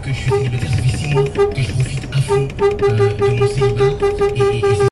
que je suis célibataire, ça fait 6 mois que je profite à fond de mon célibat. Et